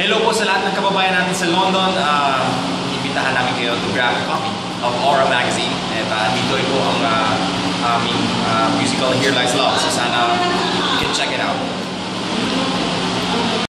hello po sa lahat ng kababayan natin sa London. Imbitahan namin kayo to grab a copy of Aura Magazine. At dito po ang aming musical Here Lies Love sa